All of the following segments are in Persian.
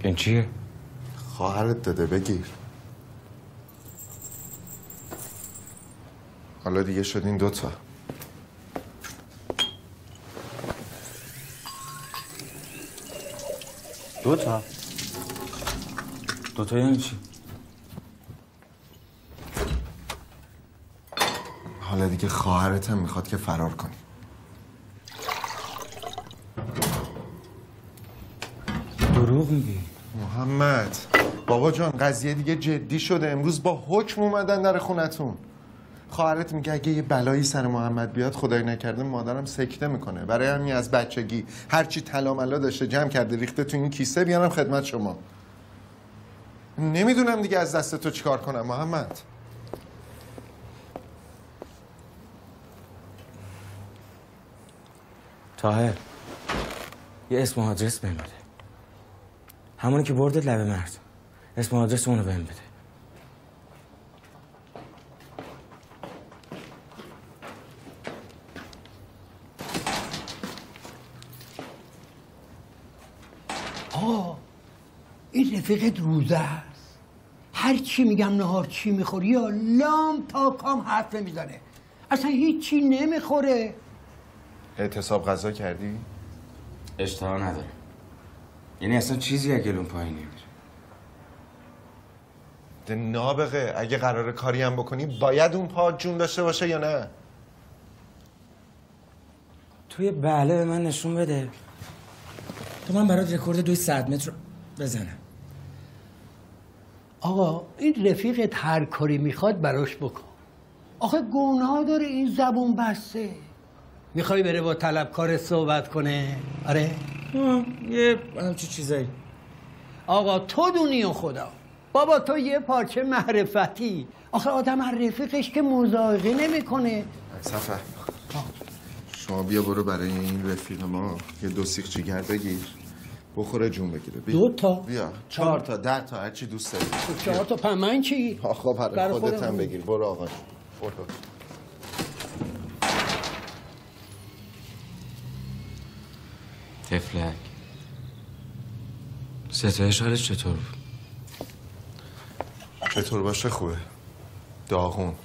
این چیه؟ خواهرت داده، بگیر. حالا دیگه شدین 2 تا. دو تا یعنی چی؟ حالا دیگه خواهرت هم میخواد که فرار کنی. دروغ میگی. محمد بابا جان، قضیه دیگه جدی شده. امروز با حکم اومدن در خونتون. خواهرت میگه اگه یه بلایی سر محمد بیاد خدای نکرده مادرم سکته میکنه. برای همین از بچگی هرچی طلا ملا داشته جمع کرده ریخته تو این کیسه بیارم خدمت شما. نمیدونم دیگه از دست تو چیکار کنم محمد. طاهر یه اسم و آدرس بهم بده. همونی که بردت لبه مرد. اسم و آدرس اونو بهم بده. این رفیقت روزه است. هر چی میگم نهار چی میخوری یا لام تا کام حرف نمیزنه. اصلا هیچی نمیخوره. اعتصاب غذا کردی؟ اشتها نداره. یعنی اصلا چیزی از گلون پایین نمیره. نابغه، اگه قراره کاری هم بکنی باید اون پا جون داشته باشه یا نه؟ توی بله به من نشون بده تو من برات رکورد 200 متر بزنم. آقا این رفیقت هر کاری میخواد براش بکن. آخه گناه داره این زبون بسته. میخوای بره با طلبکار صحبت کنه؟ آره؟ یه همچی چیزایی. آقا تو دونی و خدا. بابا تو یه پارچه معرفتی. آخه آدم هر رفیقش که مزاحقه نمیکنه. صفحه شما بیا برو برای این رفیق ما یه 2 سیخ جگر بگیر بخوره جون بگیره. 2 تا؟ بیا 4 تا 10 تا هرچی دوست داری. 4 تا پمن چی؟ آخه برای خودت هم بگیر. برو آقا برو. تفلک ستایش حالش چطور بود؟ چطور باشه خوبه. داغون.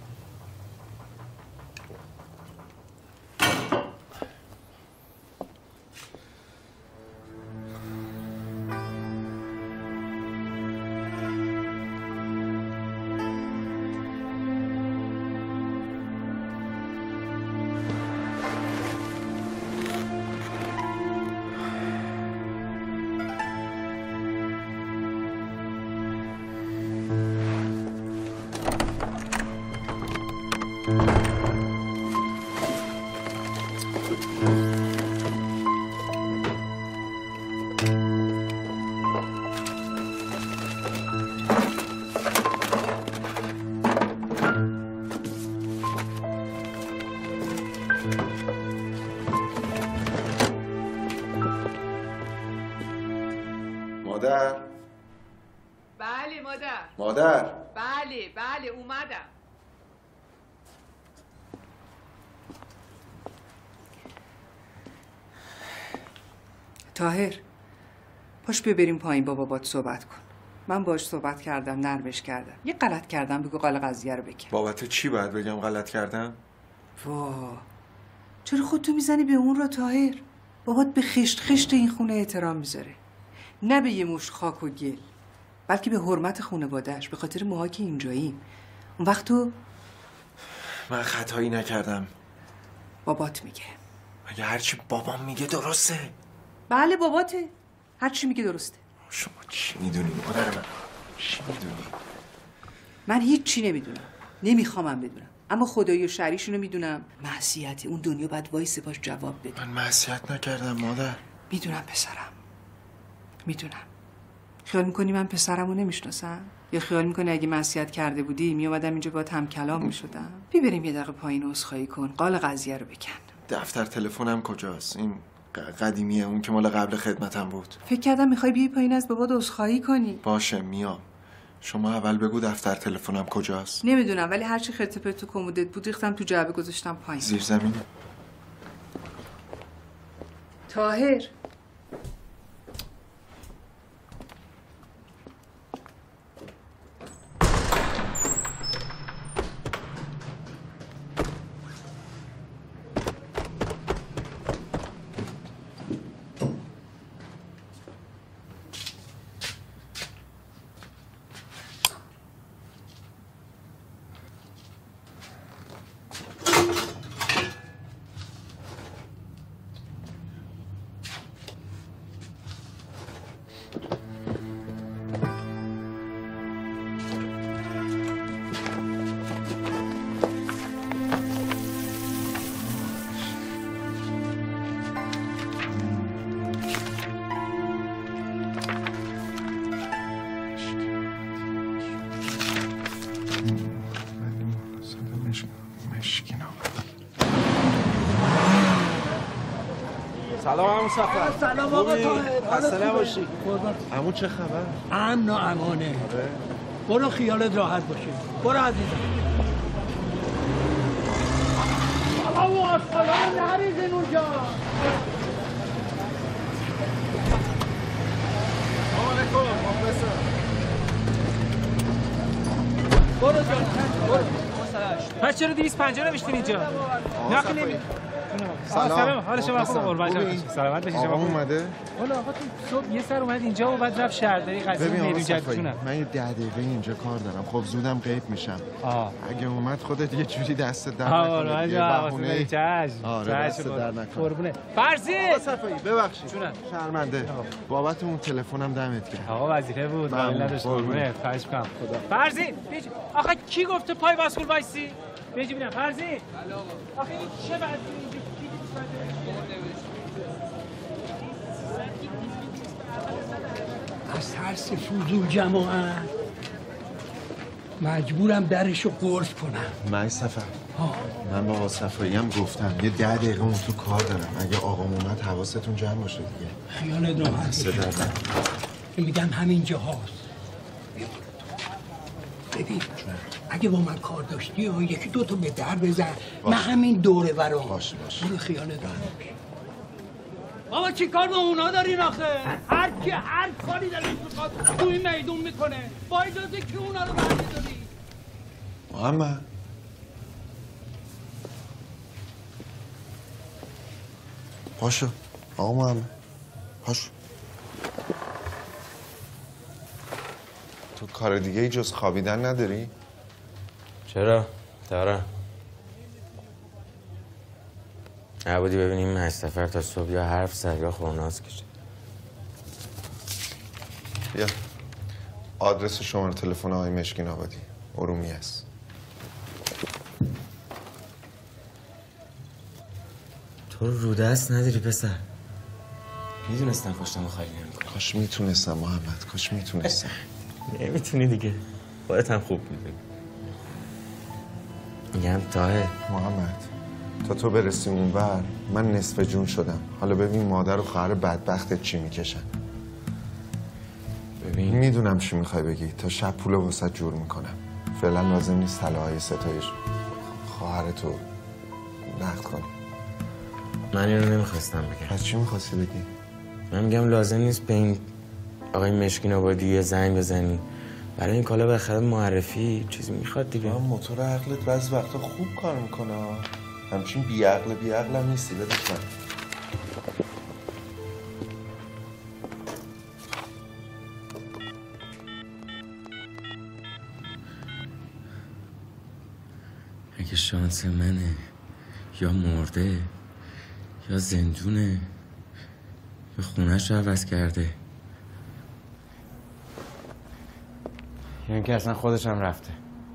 مادر. بله مادر. مادر. بله اومدم. طاهر پاش ببریم پایین با بابات صحبت کن. من باش صحبت کردم، نرمش کردم. یه غلط کردم بگو قال قضیه رو بکن. بابت چی باید بگم غلط کردم؟ وا چرا خودتو میزنی به اون را طاهر؟ بابات به خشت خشت این خونه احترام میذاره. نه به یه مشت خاک و گل، بلکه به حرمت خانواده‌اش، به خاطر ماها که اینجاییم. اون وقت تو من خطایی نکردم. بابات میگه. مگه هرچی بابام میگه درسته؟ بله باباته، هر چی میگه درسته. شما چی میدونی مادر من؟ چی میدونی؟ من هیچ چی نمیدونم، نمیخوامم بدونم، اما خدایی و شریشونو میدونم. معصیت اون دنیا باید وایسه باش جواب بده. من معصیت نکردم مادر. میدونم پسرم، میدونم. خیال میکنی من پسرمو نمیشناسم؟ یا خیال میکنی اگه معصیت کرده بودی میومدم اینجا باهات هم کلام میشدم؟ بیبریم یه دقیقه پایین عذرخواهی کن، قال قضیه رو بکن. دفتر تلفنم کجاست؟ این قدیمیه، اون که مال قبل خدمتم بود. فکر کردم میخوای بیای پایین از بابات عذرخواهی کنی. باشه میام. شما اول بگو دفتر تلفنم کجاست؟ نمیدونم، ولی هرچی خرت پرت تو کمدت بود ریختم تو جعبه گذاشتم پایین. زیر زمینه. طاهر سلام عمو صفر. سلام آقا طاهر. خسته نباشی. عمو چه خبر؟ امن و امانه. برو خیالت راحت باشه. برو عزیزم. آقا سلام نریزین اونجا. برو جان برو. پس چرا 250 نوشتین اینجا؟ نخی نمی سلام. حال شما خوبه قربان جان. سلامت باشید شما. آقا اومده؟ والا آقا تو صبح یه سر اومد اینجا و بعد رفت شهرداری قضیه ببین آقا میدون صفایی جدیدتونه. من یه 10 دقیقه اینجا کار دارم. خب زودم غیب میشم. اگه اومد خودت یه جوری دست در نکنه. یه بهونه چش. آره دست در نکنه. قربونه. فرضی. آقا صفایی ببخشید. جونم. شرمنده. بابت اون تلفنم دمت گرم. آقا وظیفه بود. قابل نداشت قربونه. خواهش می‌کنم. فرضی. آخه کی گفته پای باسکول وایسی؟ بيجي بنا فرزي اخي شبع از ترس فضول جماعت مجبورم درشو قرص کنم. من سفر من با آقا صفایی هم گفتم یه 10 دقیقه اون تو کار دارم. اگه آقام اومد حواستون جمع باشه دیگه. خیالت راحت باشه. میگم همین جاهاست. ببین اگه با من کار داشتی و یکی دو تا به در بزن من همین دوره برام باشه برو خیالت راحت باشه. بابا چی کار با اونا دارین آخه؟ هر کی هر کاری دلش میخواد تو این میدون میکنه. با اجازه که اونا رو برمی‌داری؟ محمد پاشو آقا محمد پاشو. تو کار دیگه ای جز خوابیدن نداری؟ چرا؟ دارم. نبودی ببینیم این سفر تا صبح یا حرف زد یا خورناز کشید. بیا آدرس شماره تلفن آقای مشکین آبادی ارومی است. تو رو دست نداری پسر. میدونستم پشتمو خالی نمی‌کنم. کاش میتونستم محمد کاش میتونستم. نمیتونی دیگه. خودت هم خوب میدونی. میگم طاهر محمد تا تو برسی اونور من نصف جون شدم. حالا ببین مادر و خواهر بدبختت چی میکشن. ببین میدونم چی میخوای بگی. تا شب پول واسه جور میکنم. فعلا لازم نیست طلاهای ستایش خواهرتو نقد کنی. من اینو نمیخواستم بگم. پس چی میخواستی بگی؟ من میگم لازم نیست به این آقای مشکین آبادی یه زنگ بزنی. برای این کالا بخره معرفی چیزی میخواد دیگه. موتور عقلت بعضی وقتا خوب کار میکنه. همچین بیعقل هم نیستی. بدش من اگه شانس منه یا مرده یا زندونه یا خونه‌ش رو عوض کرده یا اینکه اصلا خودش هم رفته.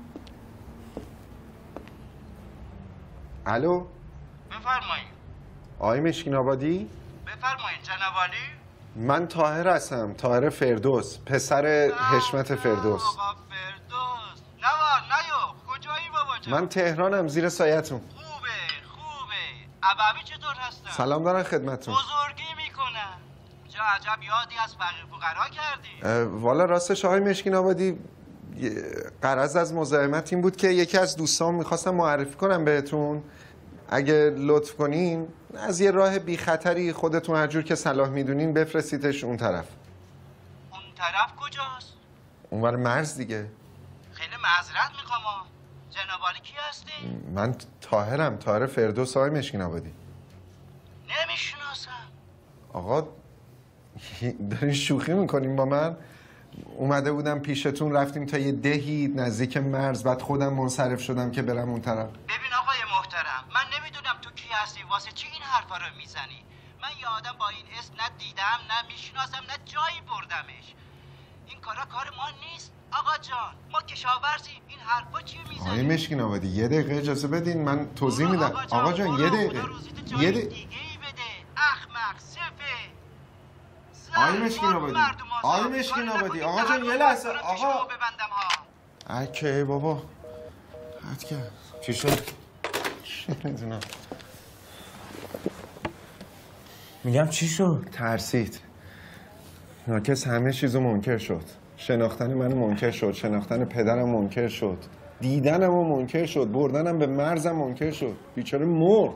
الو بفرمایید. آقای مشکین آبادی؟ بفرمایید جناب عالی. من طاهر هستم. طاهر فردوس پسر حشمت فردوس. آقا فردوس. نوار نیو. کجایی بابا جان؟ من تهرانم زیر سایتون. خوبه. عبابی چطور هستن؟ سلام دارن خدمتون. بزرگی میکنن. چه عجب یادی از فقیر فقرا کردی. والا راستش آقای مشکین آبادی غرض از مزاحمت این بود که یکی از دوستان میخواستم معرفی کنم بهتون. اگه لطف کنین از یه راه بی خطری خودتون هر جور که صلاح میدونین بفرستیدش اون طرف. اون طرف کجاست؟ اونور مرز دیگه. خیلی معذرت میخوام. جناب عالی کی هستی؟ من طاهرم. طاهر فردوس آقای مشکین آبادی. نمیشناسم. آقا دارین شوخی میکنین با من؟ اومده بودم پیشتون رفتیم تا یه دهی نزدیک مرز بعد خودم منصرف شدم که برم اون طرف. ببین آقای محترم من نمیدونم تو کی هستی واسه چی این حرفا رو میزنی. من یه آدم با این اسم نه دیدم نه میشناسم نه جایی بردمش. این کارا کار ما نیست آقا جان. ما کشاورزیم. این حرفا چی میزنی؟ آقای مشکین آبادی یه دقیقه اجازه بدین من توضیح میدم. آقا جان یه دقیقه یه دقیقه بده. احمق سفه. آقای مشکین آبادی آقای مشکین آبادی آقا جان یه لحظه آقا اکه بابا حد کرد. چی شد؟ چی میدونم. میگم چی شد؟ ترسید. ناکس همه چیزو منکر شد. شناختن من منکر شد، شناختن پدرم منکر شد، دیدنمو منکر شد، بردنم به مرزم منکر شد. بیچاره مرد.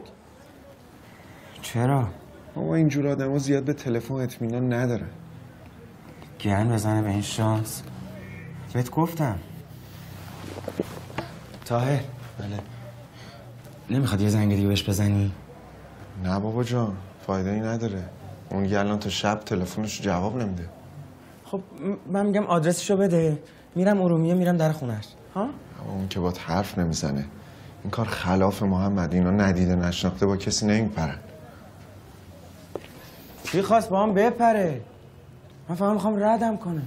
چرا؟ بابا اینجور آدم‌ها زیاد به تلفن اطمینان ندارن. گن بزنه به این شانس. بهت گفتم. طاهر. بله. نمیخواد یه زنگ دیگه بهش بزنی؟ نه بابا جان، فایده ای نداره. اون یه الان تا شب تلفنش جواب نمیده. خب من میگم آدرسشو بده. میرم ارومیه، میرم در خونش. ها؟ اون که باهات حرف نمیزنه. این کار خلاف محمد. اینا ندیده نشناخته با کسی نمیپرن. چی خواست با هم بپره؟ من فقط میخوام ردم کنه.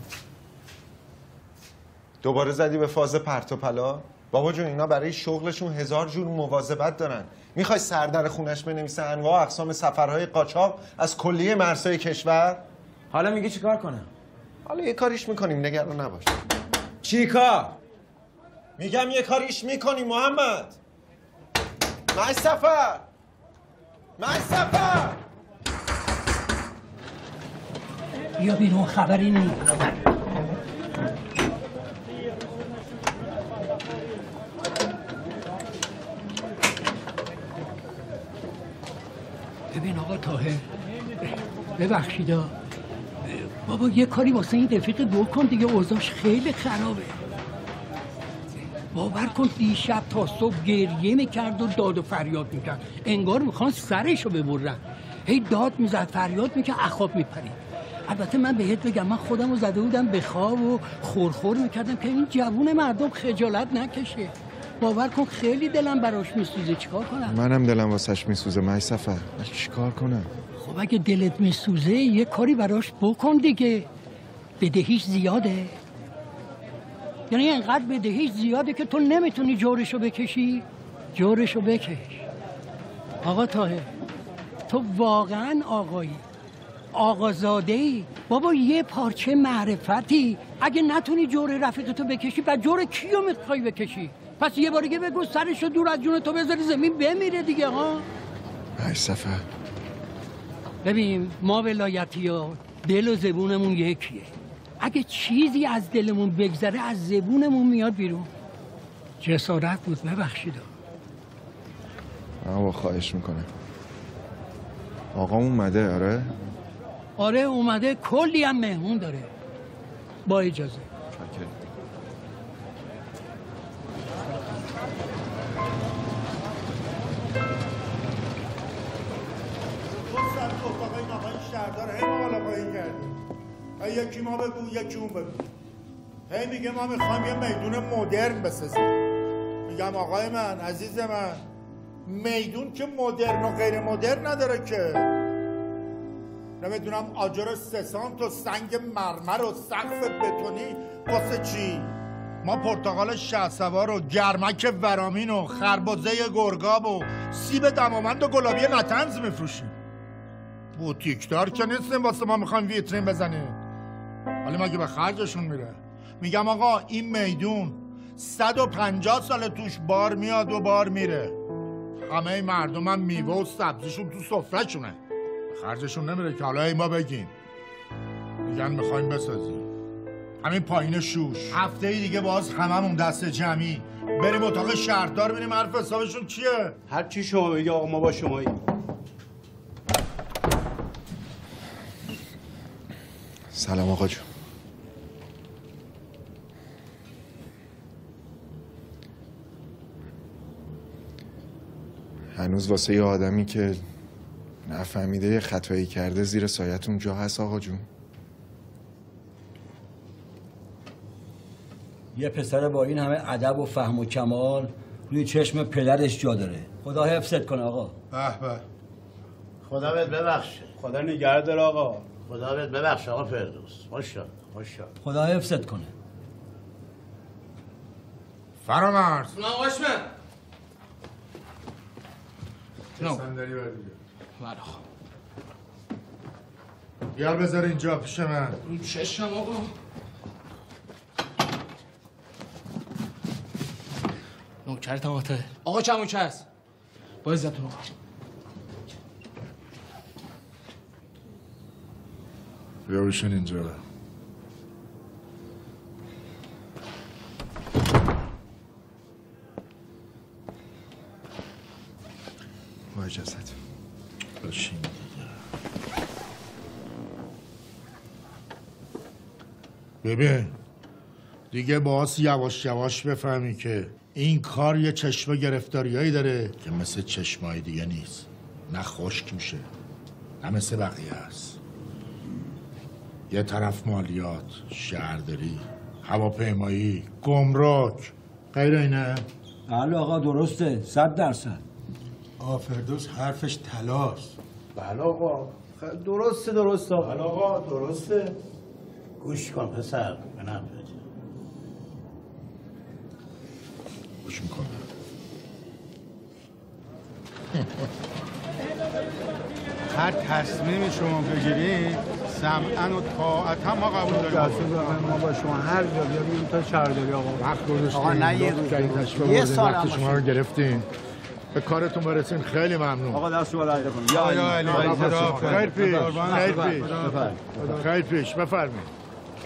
دوباره زدی به فاز پرت و پلا؟ بابا جون اینا برای شغلشون 1000 جور مواظبت دارن. میخوای سردر خونش بنویسه انواع اقسام سفرهای قاچاق از کلیه مرزهای کشور؟ حالا میگی چیکار کنم؟ حالا یه کاریش میکنیم، نگران نباش. چی کار؟ میگم یه کاریش میکنیم محمد. مصطفی بیا بیرون، خبری نیست. ببین آقا طاهر، ببخشیدا بابا یه کاری واسه این رفیق دو کن دیگه، اوضاعش خیلی خرابه. باور کن دیشب تا صبح گریه میکرد و داد و فریاد میکرد، انگار میخوان سرشو ببرن. هی داد میزد، فریاد میکرد، اخاب میپرید. البته من بهت بگم، من خودم رو زده بودم به خواب و خورخور میکردم که این جوون مردم خجالت نکشه. باور کن خیلی دلم براش میسوزه. چیکار کنم؟ منم دلم واسش میسوزه مصطفی. چیکار کنم؟ خب اگه دلت میسوزه یه کاری براش بکن دیگه. بدهیش زیاده، یعنی اینقدر بدهیش زیاده که تو نمیتونی جورشو بکشی. جورشو بکش. آقا طاهر، تو واقعا آقایی، آقازاده‌ای. بابا یه پارچه معرفتی. اگه نتونی جور رفیقتو بکشی بعد جور کیو میخوای بکشی؟ پس یه بار دیگه بگو سرشو دور از جون تو بذاری زمین بمیره دیگه. ها مصطفی ببین، ما ولایتی‌ها دل و زبونمون یکیه. اگه چیزی از دلمون بگذره از زبونمون میاد بیرون. جسارت بود، ببخشید. آقا خواهش میکنه. آقا اومده؟ آره اومده، کلی هم مهمون داره. با اجازه. یکی ما بگو یکی اون بگو. هی میگه ما میخوایم یه میدون مدرن بسازیم. میگم آقای من، عزیز من، میدون که مدرن و غیر مدرن نداره که. نمیدونم آجر سسانت و سنگ مرمر و سقف بتونی واسه چی؟ ما پرتقال شهسوار و گرمک ورامین و خربزه گرگاب و سیب دمامند و گلابی نتنز میفروشیم. بوتیکدار که نیستیم واسه ما میخوایم ویترین بزنیم. ولی مگه به خرجشون میره؟ میگم آقا این میدون 150 سال توش بار میاد و بار میره. همه مردم هم میوه و سبزیشون تو سفره‌شونه. به خرجشون نمیره که حالا ما بگیم. میگن میخوایم بسازیم. همین پایین شوش هفته دیگه باز هممون دست جمعی بریم اتاق شهردار ببینیم حرف حسابشون چیه. هر چی شما بگی آقا ما با شماییم. سلام آقا جون. هنوز واسه یه آدمی که نفهمیده یه خطایی کرده زیر سایتون جا هست آقا جون؟ یه پسر با این همه ادب و فهم و کمال روی چشم پدرش جا داره. خدا حفظت کنه آقا. به به. خدا بهت ببخشه. خدا نگه داره آقا. خدا بهت ببخشه آقا فردوس. ماشاءالله ماشاءالله. خدا حفظت کنه. فرامرز. نه آقاش من. صندلی بر دیگه. بله خب. بیار بذار اینجا پیش من. این چشم آقا. نوکر تماته. آقا چند موچه هست؟ با عزتون آقا. بیا بشین اینجا. با اجازت. بشین ببین دیگه باز یواش یواش بفهمی که این کار یه چشمه گرفتاریایی داره که مثل چشمای دیگه نیست. نه خشک میشه نه مثل بقیه است. یه طرف مالیات، شهرداری، هواپیمایی، گمرک، غیر اینه؟ بله آقا درسته 100%. فردوس حرفش تلاست. بله آقا درسته آقا. بله آقا درسته. گوش کن پسر به نفعت. گوش میکنم. هر تصمیمی شما بگیرید سمعاً و طاعتاً ما قبول داریم. ما با شما هر جا بیاریم تا شهرداری آقا. وقت گذاشتیم. آقا نه یه سال وقت شما رو گرفتیم. به کارتون برسیم. خیلی ممنون. آقا دست شما لایده کنم. یا علی خیر پیش. خیر پیش. بفرمایید.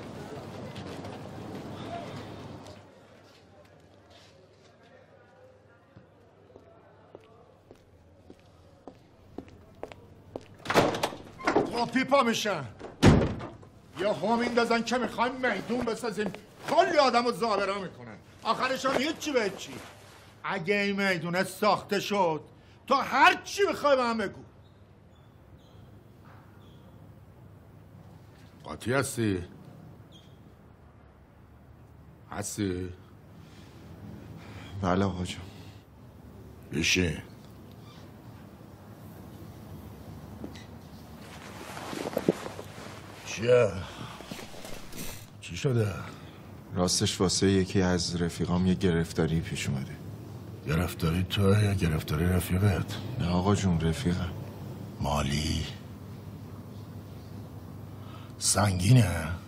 پیپا میشن یا هم میندازن که میخوایم میدون بسازیم. کلی آدم رو زابرا میکنن آخرش هم هیچی به چی. اگه این میدونه ساخته شد تو هر چی میخوای به هم بگو. قاطی هستی؟ بله آقا جون. بشین. چی شده؟ راستش واسه یکی از رفیقام یه گرفتاری پیش اومده. گرفتاری تو یا گرفتاری رفیقت؟ نه آقا جون رفیقم. مالی؟ سنگینه؟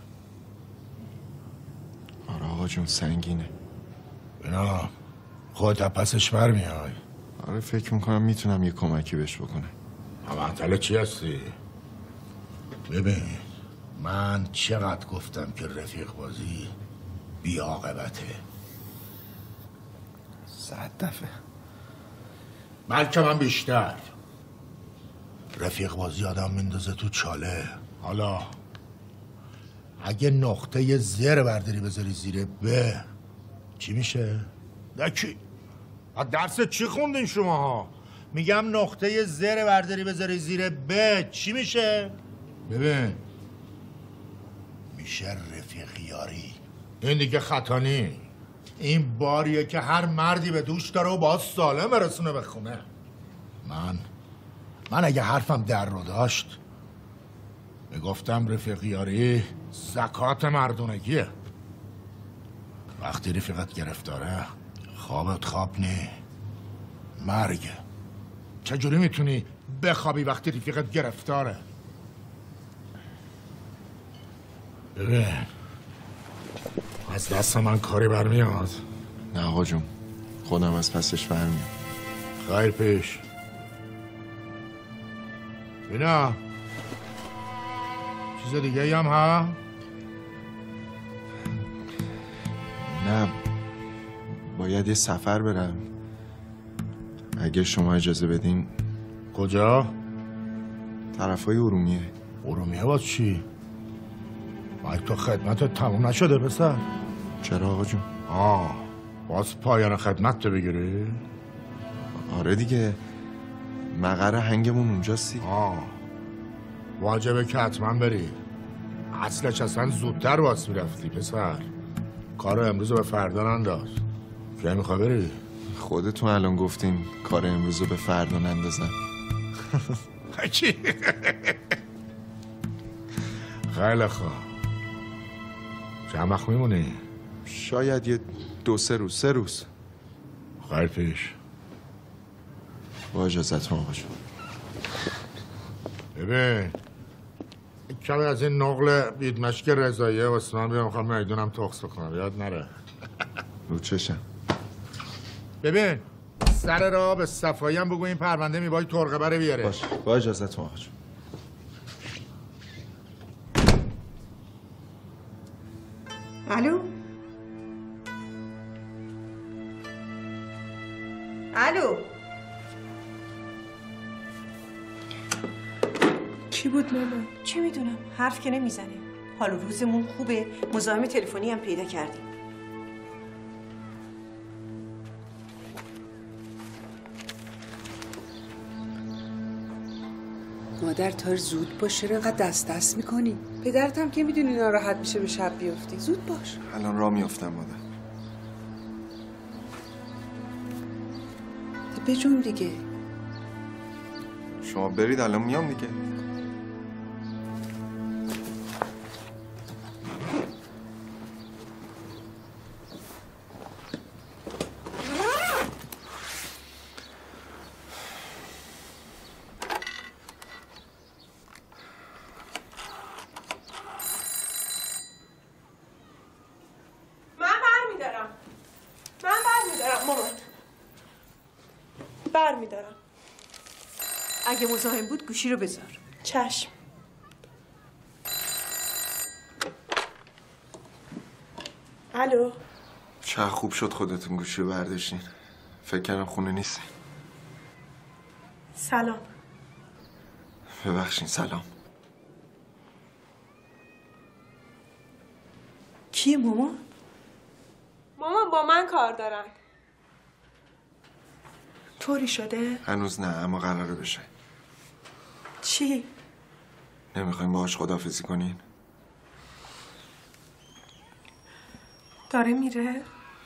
آره آقا جون سنگینه. اینا خودت پسش برمیای؟ آره فکر میکنم میتونم یه کمکی بهش بکنم. معطل چی هستی؟ ببین من چقدر گفتم که رفیق بازی بی عاقبته. 100 دفعه. بلکه من بیشتر. رفیق بازی آدم میندازه تو چاله. حالا اگه نقطه زر برداری بذاری زیر ب چی میشه؟ دکی درس چی خوندین شما ها؟ میگم نقطه زر برداری بذاری زیر ب چی میشه؟ ببین میشه رفیقیاری. این دیگه خطا نی. این باریه که هر مردی به دوش داره و باز سالم برسونه به خونه. من اگه حرفم در رو داشت میگفتم رفیقیاری زکات مردونگیه. وقتی رفیقت گرفتاره خوابت خواب نی، مرگه. چجوری میتونی بخوابی وقتی رفیقت گرفتاره؟ ببین از دست من کاری برمیاد. نه آقا جون خودم از پسش برمیام. خیر پیش. اینا چیز دیگه ای هم ها؟ نه باید یه سفر برم اگه شما اجازه بدین. کجا؟ طرفای ارومیه. ارومیه باز چی؟ باید تو خدمتت تموم نشده پسر. چرا آقا جون؟ باز پایان خدمت تو بگیری؟ آره دیگه مقر هنگمون اونجاستی. واجبه که حتما بری. اصلش اصلا زودتر باز میرفتی پسر. کارو امروز به فردا ننداز. کی میخوای بری؟ خودتون الان گفتین کار امروز رو به فردا نندازم. چی؟ خیلی خوب. چند وقت میمونی؟ شاید یه 2-3 روز. 3 روز. خیر پیش. با اجازتون آقا جون. ببین کمی از این نقل بیدمشک رضاییه واسه من بیام میخوام میدونم تخص بکنم یاد نره. رو چشم. ببین سر را به صفایی هم بگو این پرونده میبایی ترقه بره بیاره. باش با اجازتون آقا جون. الو الو کی بود مامان؟ چه میدونم، حرف که نمیزنه. حال و روزمون خوبه، مزاحم تلفنی هم پیدا کردیم. مادر تا زود باش، چرا اینقدر دست میکنی؟ پدرت هم که میدونی ناراحت میشه به شب بیفتی. زود باش. الان راه میافتم مادر. بجون دیگه. شما برید الان میام دیگه. برمیدارم. اگه مزاحم بود گوشی رو بذار. چشم. الو. چه خوب شد خودتون گوشی رو برداشتین. فکر کردم خونه نیستین. سلام. ببخشین. سلام. کیه مامان؟ مامان با من کار دارن. طوری شده؟ هنوز نه، اما قراره بشه. چی؟ نمیخوایم باهاش خداحافظی کنین؟ داره میره؟ بله.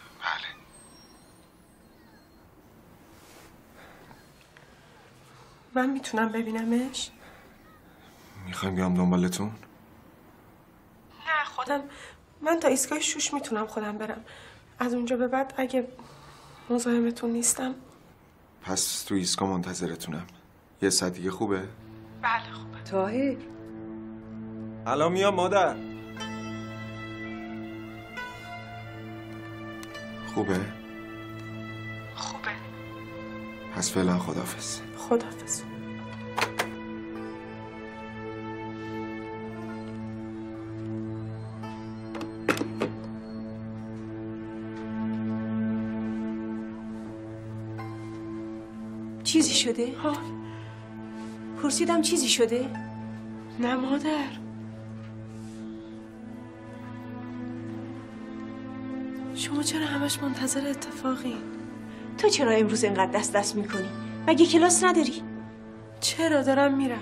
من میتونم ببینمش؟ میخوایم بیام دنبالتون؟ نه خودم، من تا ایستگاه شوش میتونم خودم برم. از اونجا به بعد اگه مزاحمتون نیستم. پس تو ایستگاه منتظرتونم. یه ساعت دیگه خوبه؟ بله خوبه. طاهر الان میام مادر. خوبه؟ خوبه. پس فعلا خداحافظ. خداحافظ. چیزی شده؟ ها. پرسیدم چیزی شده؟ نه مادر. شما چرا همش منتظر اتفاقی؟ تو چرا امروز اینقدر دست میکنی؟ مگه کلاس نداری؟ چرا دارم میرم.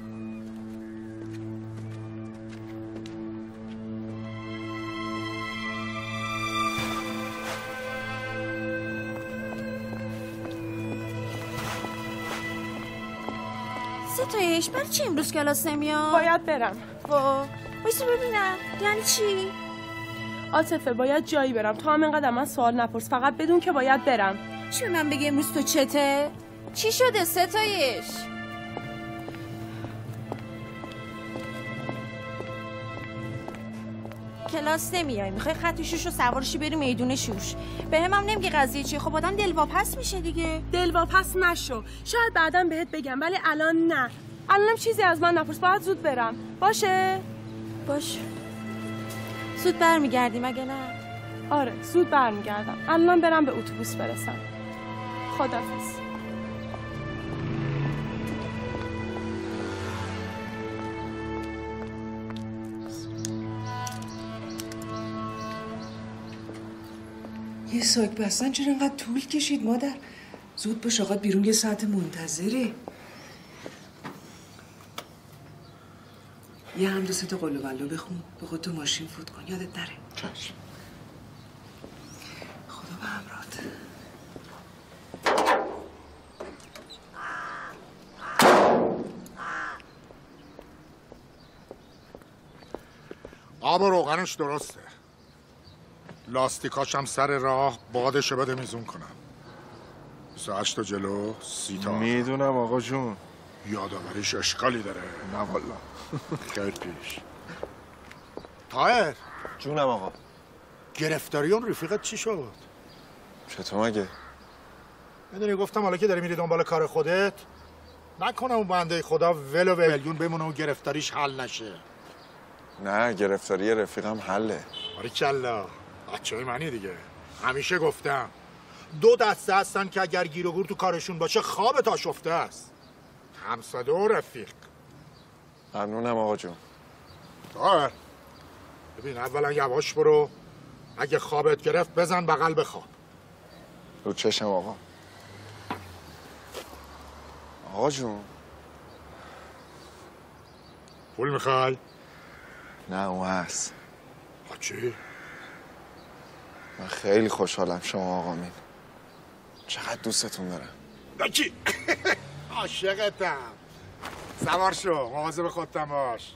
ستایش برای چی امروز کلاس نمیاد؟ باید برم. وایسا ببینم یعنی چی؟ عاطفه باید جایی برم. تو هم اینقدر من سوال نپرس، فقط بدون که باید برم. چی به من بگی امروز تو چته؟ چی شده ستایش؟ کلاس نمیای، میخوای خط شوش رو سوارشی بری میدون شوش. به هم نمیگی قضیه چیه؟ خب آدم دلواپس میشه دیگه. دلواپس نشو، شاید بعداً بهت بگم ولی الان نه. الانم چیزی از من نپرس، باید زود برم. باشه؟ باشه. زود برمیگردی مگه نه؟ آره زود برمیگردم. الان برم به اتوبوس برسم. خداحافظ. یه ساک بستن چرا اینقدر طول کشید مادر؟ زود باش آقا بیرون یه ساعت منتظره. یه هم دو سه تا قلو بلو بخون، به خود تو ماشین فوت کن، یادت نره. چشم. خدا به همراهت. آب و روغنش درسته. لاستیکاش هم سر راه، بادش بده میزون کنم. 28 تا جلو، 30 تا. میدونم آقا جون. یادآوریش اشکالی داره. نه والا. خیر پیش. طاهر. جونم آقا. گرفتاری اون رفیقت چی شد؟ چطور مگه؟ میدونی گفتم حالا که داری میری دنبال کار خودت، نکنه اون بنده خدا ول و میلیون بمونه و گرفتاریش حل نشه. نه گرفتاری رفیقم حله. باریکلا بچه‌های منی دیگه. همیشه گفتم 2 دسته هستن که اگر گیر و گور تو کارشون باشه خواب تاشفته است. همساده و رفیق. ممنونم آقا جون. طاهر ببین اولا یواش برو، اگه خوابت گرفت بزن بغل بخواب. رو چشم آقا. آقا جون پول میخوای؟ نه اون هست. چی؟ من خیلی خوشحالم شما آقا مین. چقدر دوستتون دارم. بکی عاشقتم. سوار شو، مواظب خودتم باش.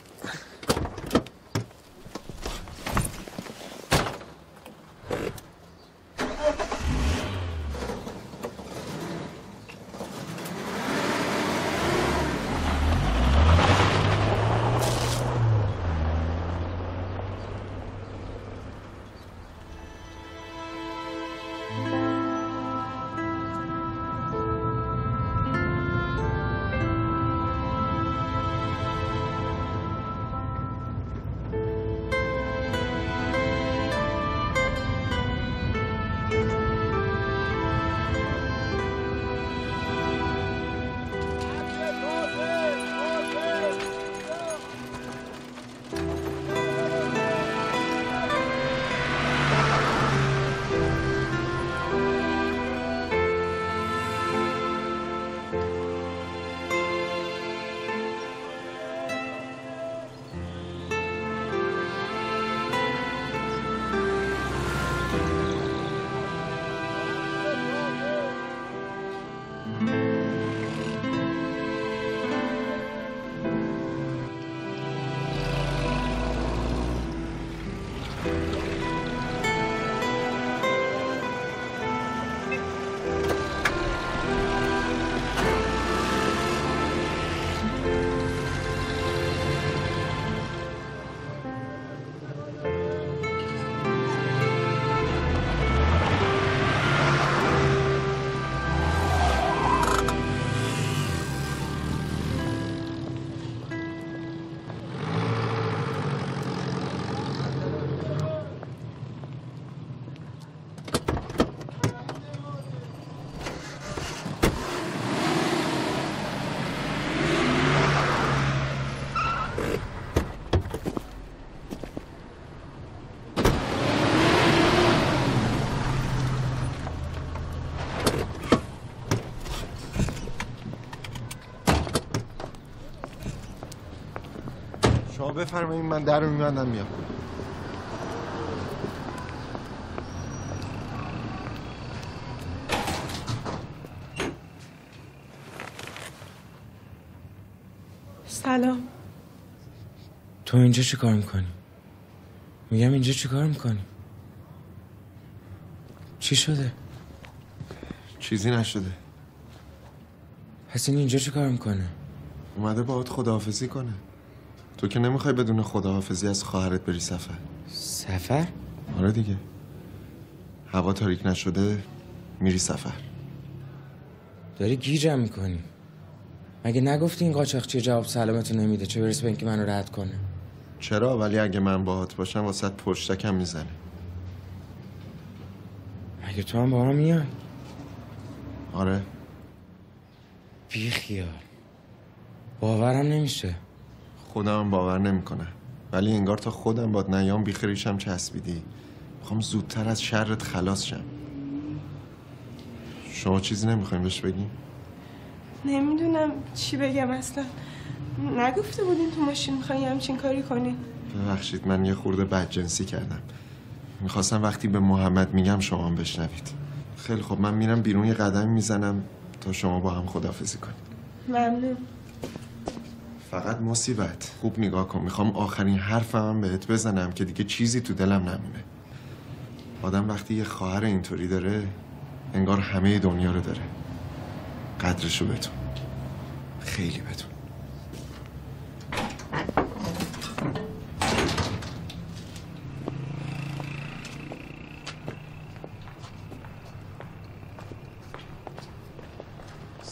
شما بفرمایید من در رو میبندم میام. سلام. تو اینجا چی کار میکنی؟ میگم اینجا چی کار میکنی؟ چی شده؟ چیزی نشده. پس این اینجا چی کار میکنه؟ اومده باهات خداحافظی کنه. تو که نمیخوای بدون خداحافظی از خواهرت بری سفر. سفر؟ آره دیگه. هوا تاریک نشده میری سفر. داری گیجم میکنی. مگه نگفتی این قاچاقچی جواب سلامتو نمیده، چه برسه به اینکه منو رد کنه؟ چرا؟ ولی اگه من باهات باشم واسه پشتکم میزنه. مگه تو هم با هم میای؟ آره. بی خیال. باورم نمیشه. خودم باور نمیکنه. ولی انگار تا خودم باد نیام بیخریشم چسبیدی. میخوام زودتر از شرت خلاص شم. شما چیزی نمیخوایم بهش بگیم؟ نمیدونم چی بگم اصلا. نگفته بودین تو ماشین میخواین همچین کاری کنین؟ ببخشید من یه خورده بدجنسی کردم. میخواستم وقتی به محمد میگم شما هم بشنوید. خیلی خب من میرم بیرون یه قدم میزنم تا شما با هم خداحافظی کنید. ممنون. فقط مصیبت خوب نگاه کن. میخوام آخرین حرفم بهت بزنم که دیگه چیزی تو دلم نمونه. آدم وقتی یه خواهر اینطوری داره انگار همه دنیا رو داره. قدرشو بدون. خیلی بدون.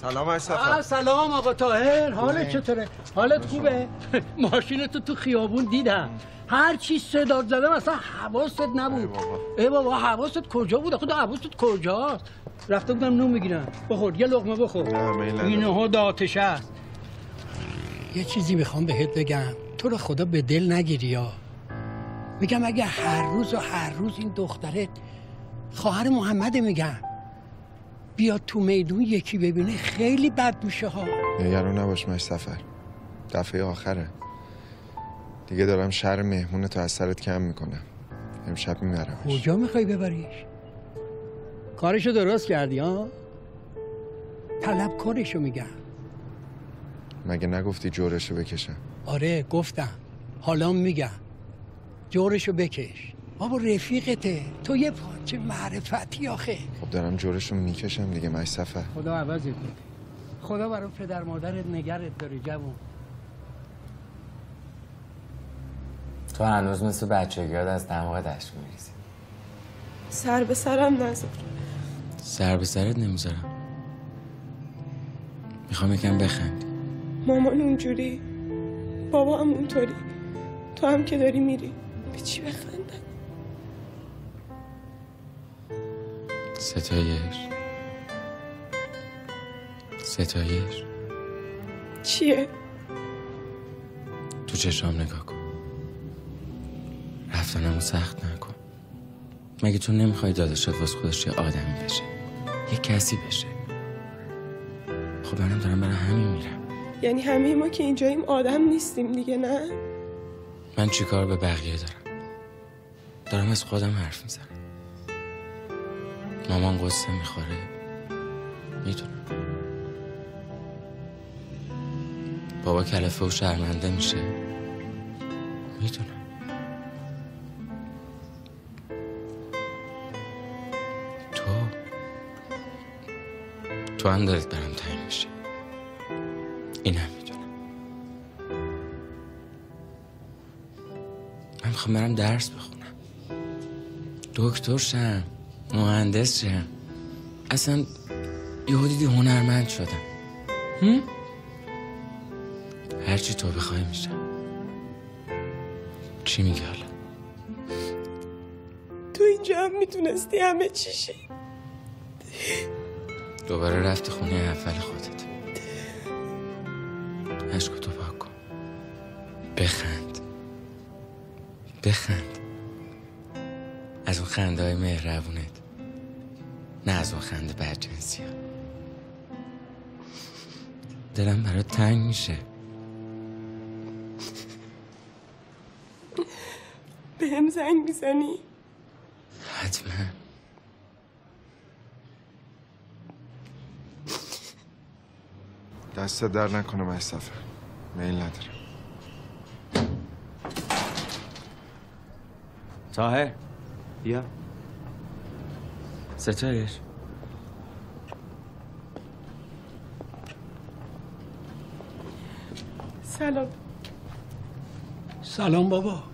سلام اشرف. سلام آقا طاهر، حالت چطوره؟ حالت خوبه؟ ماشینتو تو خیابون دیدم، هر چی صدا زدم اصلا حواست نبود. ای بابا حواست کجا بود؟ خدا حواست کجاست؟ رفته بودم نون میگیرم. بخور یه لقمه بخور. اینها داتش است. یه چیزی میخوام بهت بگم، تو رو خدا به دل نگیری یا میگم اگه هر روز این دخترت خواهر محمد میگم بیاد تو میدون یکی ببینه خیلی بد میشه ها. نگران نباش مصطفی، دفعه آخره دیگه، دارم شهر مهمون تو از سرت کم میکنم. امشب میبرمش. کجا میخوای ببریش؟ کارشو درست کردی ها؟ طلب کارشو میگم. مگه نگفتی جورشو بکشم؟ آره گفتم، حالا میگم جورشو بکش. بابا رفیقته، تو یه پاچه معرفتی آخه. خب دارم جورشو میکشم دیگه مصطفی. خدا عوضت کنه. خدا برای پدر مادرت نگرت داره جوون. تو هنوز مثل بچگیات از دماغت اشک میریزی. سر به سرم نذار. سر به سرت نمیذارم، میخوام یکم بخندی. مامان اونجوری، بابا هم اونطوری، تو هم که داری میری به چی بخندم؟ ستایش چیه؟ تو چشام نگاه کن، رفتنمو سخت نکن. مگه تو نمیخوای داداشت واسه خودش یه آدمی بشه، یه کسی بشه؟ خب منم دارم برای همین میرم. یعنی همه ما که اینجاییم آدم نیستیم دیگه، نه؟ من چی کار به بقیه دارم از خودم حرف میزنم. مامان قصه میخوره، میدونم. بابا کلفه و شرمنده میشه، میدونم. تو هم دارت برام تنگ میشه، این هم میدونم. من میخوام برم درس بخونم، دکتر شم، مهندس شم، اصلا یهو دیدی هنرمند شدم. هرچی تو بخوای میشم. چی میگی حالا؟ تو اینجا هم میتونستی همه چیشی. دوباره رفتی خونه اول خودت. عشقتو پاک کن، بخند از اون خنده های مهربونت، نه از اون خنده بدجنسی ها. دلم برات تنگ میشه. به هم زنگ میزنی؟ حتما. دست در نکنه مصطفی، میل ندارم. طاهر بیا. ستایش سلام بابا.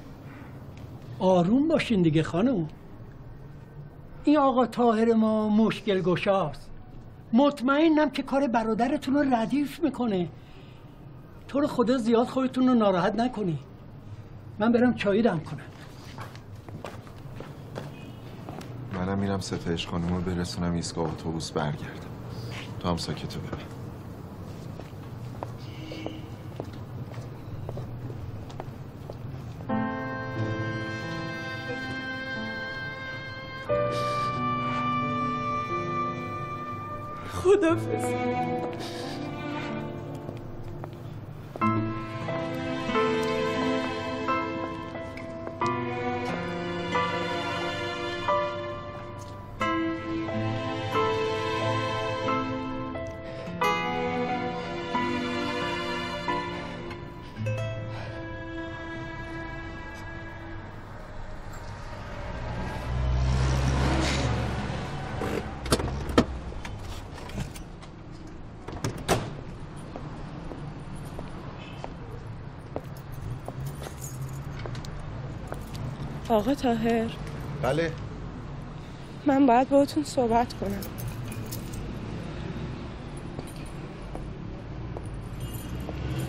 آروم باشین دیگه خانم. این آقا طاهر ما مشکل گشاست. مطمئنم که کار برادرتون رو ردیف میکنه. تو رو خدا زیاد خودتون رو ناراحت نکنی. من برم چایی دم کنم. منم میرم ستایش خانم رو برسونم ایستگاه اتوبوس برگردم. تو هم ساکتو ببین. خداحافظ. آقا طاهر. بله. من باید باهاتون صحبت کنم.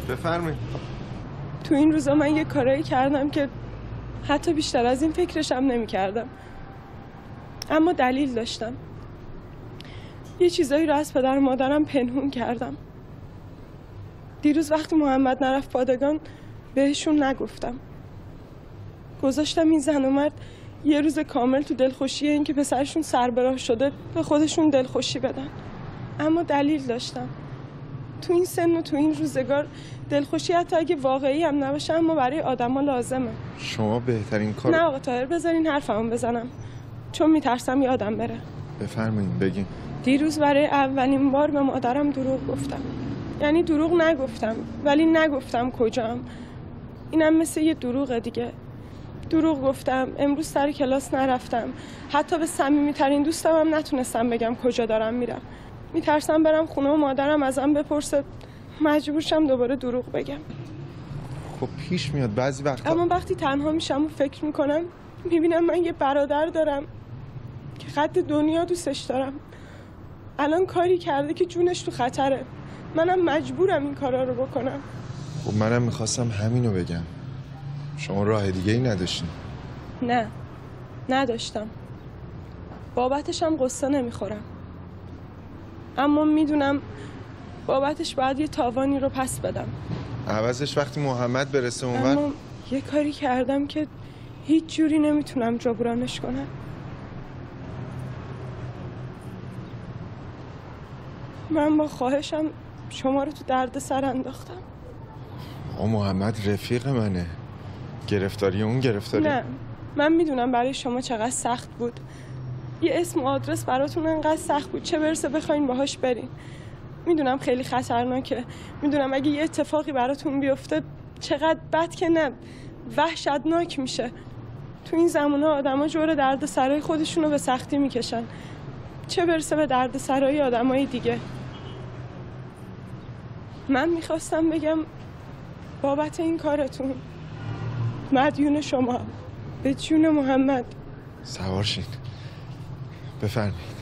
بفرمایید. تو این روزا من یه کارایی کردم که حتی بیشتر از این فکرشم نمی کردم. اما دلیل داشتم. یه چیزایی رو از پدر و مادرم پنهون کردم. دیروز وقتی محمد نرفت پادگان بهشون نگفتم. گذاشتم این زن و مرد یه روز کامل تو دلخوشی این که پسرشون سربراه شده به خودشون دلخوشی بدن. اما دلیل داشتم. تو این سن و تو این روزگار دلخوشی حتی اگه واقعی هم نباشه اما برای آدما لازمه. شما بهترین کار. نه آقا طاهر بذارین حرفمو بزنم چون میترسم یادم بره. بفرمایید بگین. دیروز برای اولین بار به مادرم دروغ گفتم. یعنی دروغ نگفتم ولی نگفتم کجام. اینم مثل یه دروغه دیگه. دروغ گفتم امروز سر کلاس نرفتم. حتی به صمیمی‌ترین دوستم هم نتونستم بگم کجا دارم میرم. میترسم برم خونه و مادرم ازم بپرسه مجبورشم دوباره دروغ بگم. خب پیش میاد بعضی وقتا. اما وقتی تنها میشم و فکر میکنم میبینم من یه برادر دارم که قد دنیا دوستش دارم. الان کاری کرده که جونش تو خطره. منم مجبورم این کارا رو بکنم. خب منم میخواستم همینو بگم. شما راه دیگه ای نداشتین؟ نه نداشتم. بابتش هم قصه نمیخورم. اما میدونم بابتش باید یه تاوانی رو پس بدم. عوضش وقتی محمد برسه اونور. اما یه کاری کردم که هیچ جوری نمیتونم جبرانش کنم. من با خواهشم شما رو تو درد سر انداختم. محمد رفیق منه. گرفتاری اون گرفتاری. نه من میدونم برای شما چقدر سخت بود. یه اسم و آدرس براتون انقدر سخت بود چه برسه بخواین باهاش برین. میدونم خیلی خطرناکه. میدونم اگه یه اتفاقی براتون بیفته چقدر بد که نه وحشتناک میشه. تو این زمانه آدما جور درد سرای خودشونو به سختی میکشن چه برسه به درد سرای آدمای دیگه. من میخواستم بگم بابت این کارتون مدیون شما به جون محمد. سوار شین. بفرمایید.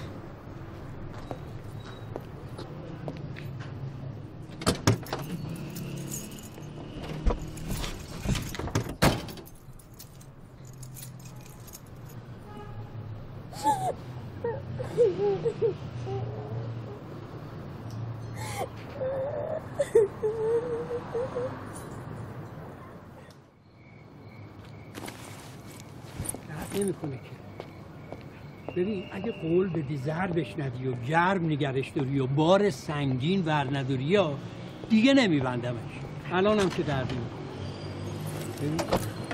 نمیکنه که. ببین اگه قول بدی زهر بشنوی و گرم نگرش داری و بار سنگین ور نداری یا دیگه نمیبندمش. الانم که دردی میکنه.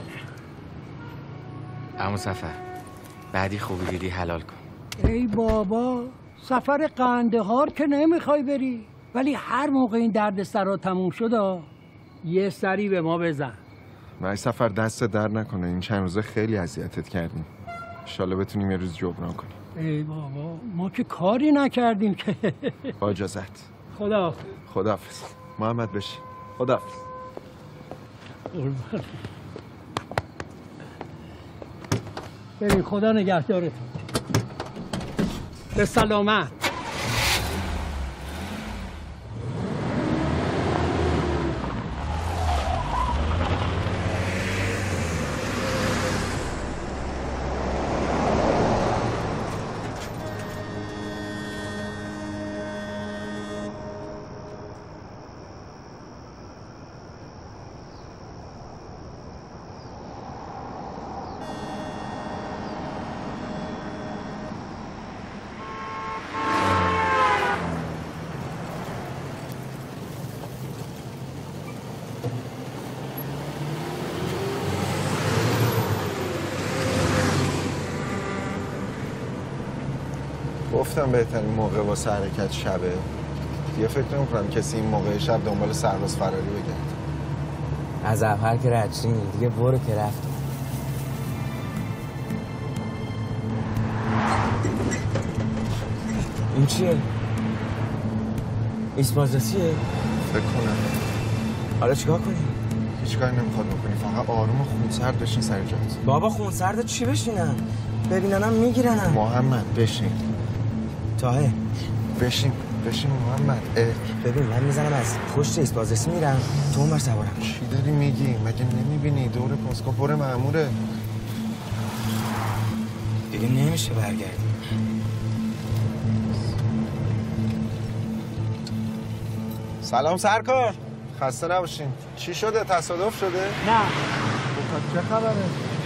عمو سفر بعدی خوبی دیدی حلال کن. ای بابا سفر قندهار که نمیخوای بری ولی هر موقع این درد سرا تموم شد یه سری به ما بزن. وای سفر دست در نکنه. این چند روزه خیلی اذیتت کردیم. انشالله بتونیم یه روز جبران کنیم. ای بابا ما که کاری نکردیم که. با اجازت. خداحافظ. خداحافظ. محمد بشی. خداحافظ. بریم خدا نگهدارتون. به سلامت. گفتم بهترین موقع واسه حرکت شبه. دیگه فکر نمی‌کنم کسی این موقع شب دنبال سرباز فراری بگرد. از اول که رد شدیم دیگه برو که رفتیم. این چیه؟ ایسپازاسیه؟ فکر کنم. حالا چیکار کنیم؟ هیچ کاری نمیخواد بکنی. فقط آروم و خونسرد بشین سر جات. بابا خونسرد چی بشینم؟ ببیننم میگیرنم. محمد بشین. طاهر بشین. بشین محمد. ببین من میزنم از پشت ایست بازرسی میرم تو اون بر سوارم. چی داری میگی؟ مگه نمیبینی دور پاسکا پر مأموره؟ دیگه نمیشه برگردیم. سلام سرکار. خسته نباشین. چی شده؟ تصادف شده؟ نه. چه خبره؟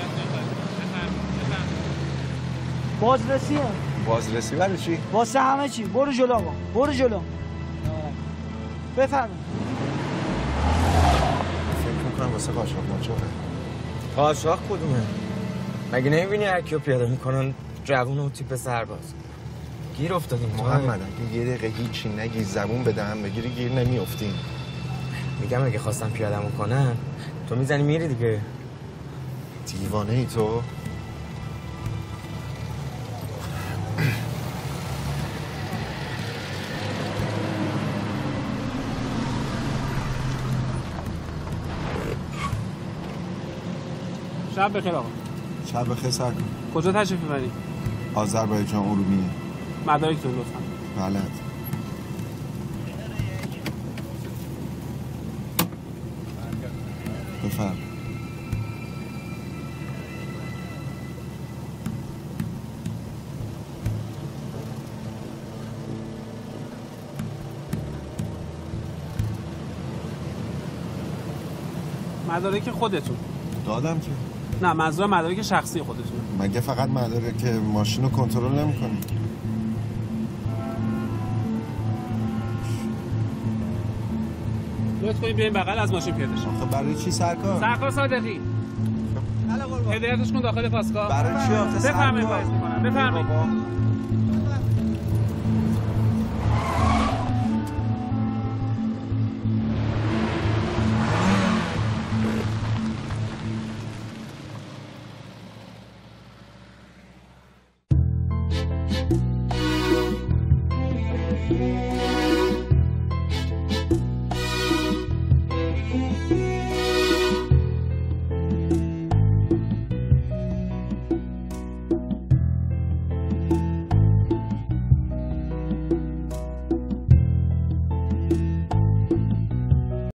بازرسیه. بازرسی برای چی؟ واسه همه چی. برو جلو آقا. برو جلو. بفرمایید. فکر میکنم واسه قاچاق ماچاقه. قاچاق کدومه؟ مگه نمیبینی هر کیو پیاده میکنن جوون و تیپ سرباز؟ گیر افتادیم محمد اگه یه دقیقه هیچی نگی زبون به دهن بگیری گیر نمیافتیم. میگم اگه خواستم پیاده‌مو کنن تو میزنی میری دیگه. دیوانه ای تو؟ شب بخیر آقا. شب بخیر سرکار. کجا تشریف میبرید؟ آذربایجان ارومیه. مدارکتون لطفا. بله. بفرم. مدارک خودتون؟ دادم که. نه منظورم مدارک شخصی خودتون. مگه فقط مدارک ماشین رو کنترل نمی‌کنی؟ لطف کنید بیاین بغل از ماشین پیاده شید. خب برای چی سرکار؟ سرکار صادقی. هدایتش کن داخل پاسگاه. برای چی آخه سرکار؟ بفرمایید باید می‌کنم. بفرمایید.